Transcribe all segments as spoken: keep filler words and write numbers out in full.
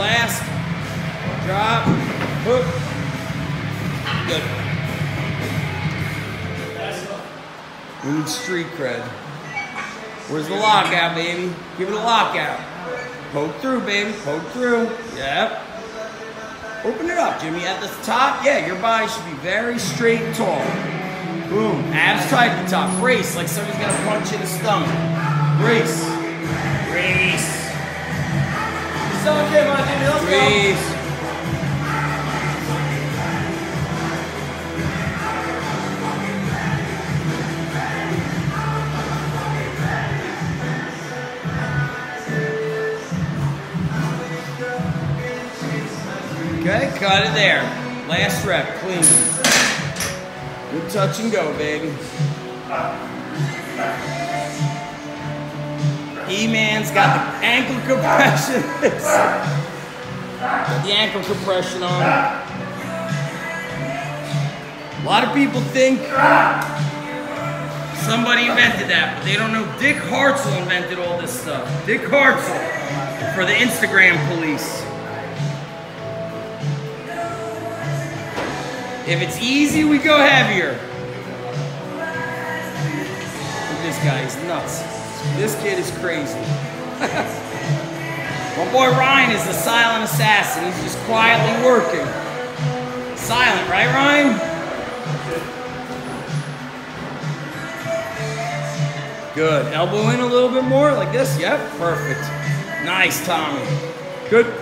Last. Drop. Hook. Good. We need street cred. Where's the lockout, baby? Give it a lockout. Poke through, baby. Poke through. Yep. Open it up, Jimmy. At the top, yeah, your body should be very straight and tall. Boom. Abs tight at the top. Brace, like somebody's gonna punch you in the stomach. Brace. Brace. It's okay, my Jimmy. Let's Brace. go. Okay, cut it there. Last rep, clean. Good touch and go, baby. E-Man's got the ankle compression. Got the ankle compression on. A lot of people think somebody invented that, but they don't know Dick Hartzell invented all this stuff. Dick Hartzell for the Instagram police. If it's easy, we go heavier. Look at this guy, he's nuts. This kid is crazy. My boy Ryan is the silent assassin. He's just quietly working. Silent, right, Ryan? Good. Elbow in a little bit more, like this. Yep, perfect. Nice, Tommy. Good.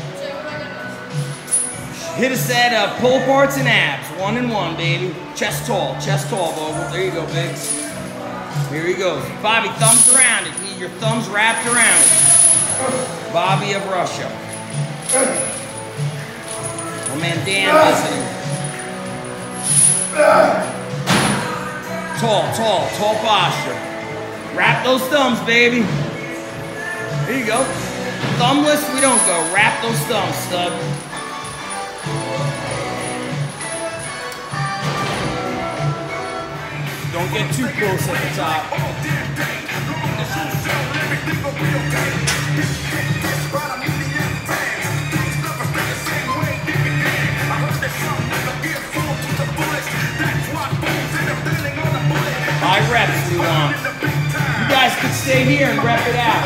Hit a set of pull parts and abs. One and one, baby. Chest tall. Chest tall, Vogel. There you go, Biggs. Here he goes. Bobby, thumbs around it. Need your thumbs wrapped around it. Bobby of Russia. My man Dan visiting. Tall, tall, tall posture. Wrap those thumbs, baby. Here you go. Thumbless, we don't go. Wrap those thumbs, stud. Don't get too close at the top. High reps we want. You guys can stay here and rep it out.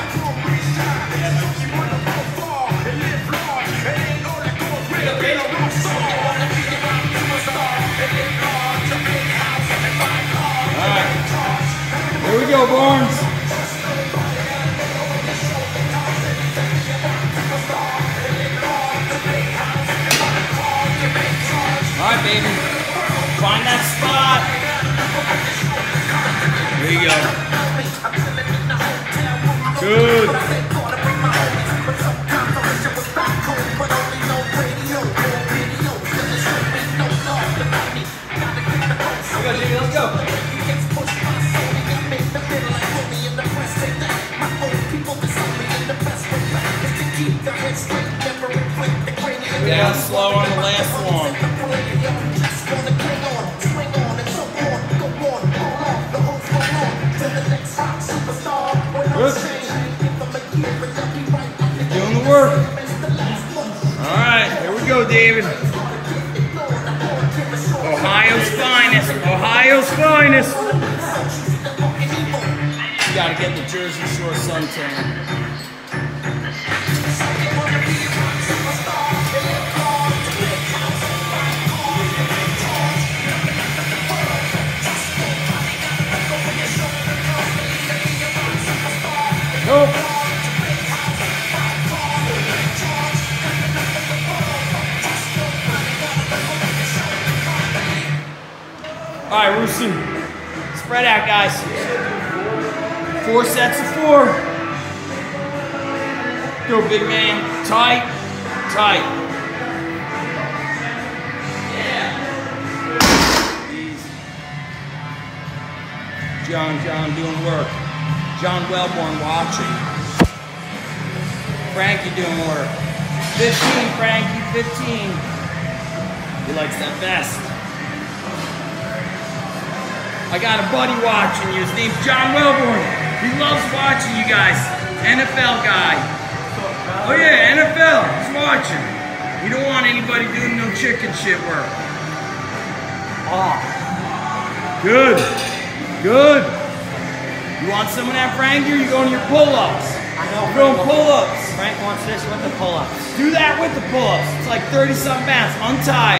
Here we go, Barnes. All right, baby. Find that spot. There you go. Good. Let's go. Down slow on the last one. Good. Doing the work. All right, here we go, David. Ohio's finest. Ohio's finest. You gotta get the Jersey Shore suntan. Nope. All right, Rusi. Spread out, guys. Four sets of four. Go, big man. Tight, tight. Yeah. Easy. John, John doing work. John Wellborn watching. Frankie doing work. fifteen, Frankie, fifteen. He likes that vest. I got a buddy watching you. His name's John Wellborn. He loves watching you guys. N F L guy. Oh yeah, N F L, he's watching. You don't want anybody doing no chicken shit work. Oh. Good, good. You want some of that, Frank? You're going to your pull-ups. I know. You're going pull-ups. Frank wants this with the pull-ups. Do that with the pull-ups. It's like thirty something pounds. Untie.